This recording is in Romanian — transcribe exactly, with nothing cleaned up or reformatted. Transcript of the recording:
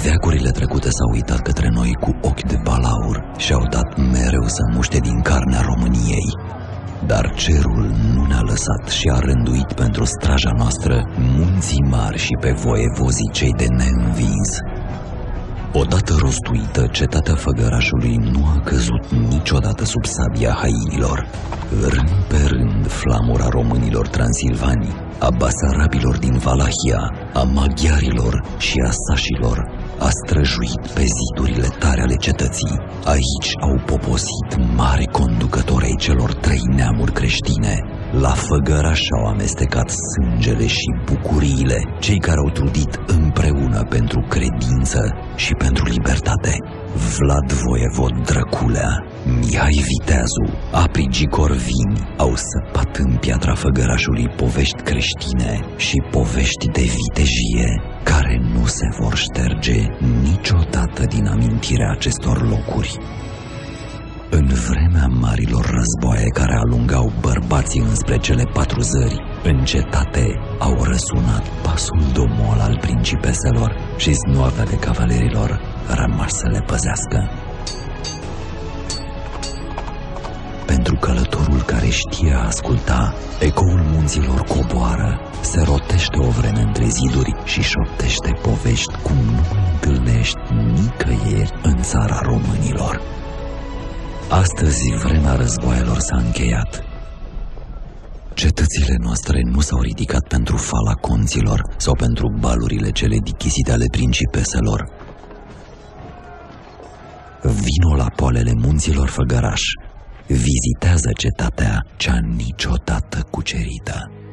Veacurile trecute s-au uitat către noi cu ochi de balaur și au dat mereu să muște din carnea României. Dar cerul nu ne-a lăsat și a rânduit pentru straja noastră munții mari și pe voievozii cei de neînvins. Odată rostuită, cetatea Făgărașului nu a căzut niciodată sub sabia hainilor. Rând pe rând, flamura românilor transilvani, a basarabilor din Valahia, a maghiarilor și a sașilor a străjuit pe zidurile tare ale cetății. Aici au poposit mari conducători ai celor trei neamuri creștine. La Făgăraș au amestecat sângele și bucuriile cei care au trudit împreună pentru credință și pentru libertate. Vlad Voievod Drăculea, Mihai Viteazu, Aprigii Corvini au săpat în piatra Făgărașului povești creștine și povești de vitejie care nu se vor șterge niciodată din amintirea acestor locuri. În vremea marilor războaie care alungau bărbații înspre cele patru zări, în cetate au răsunat pasul domol al principeselor și znoartele cavalerilor rămași să le păzească. Pentru călătorul care știe a asculta, ecoul munților coboară, se rotește o vreme între ziduri și șoptește povești cum nu întâlnești nicăieri în țara românilor. Astăzi vremea războaielor s-a încheiat. Cetățile noastre nu s-au ridicat pentru fala conților sau pentru balurile cele dichisite ale principeselor. Vino la poalele munților Făgăraș, vizitează cetatea cea niciodată cucerită.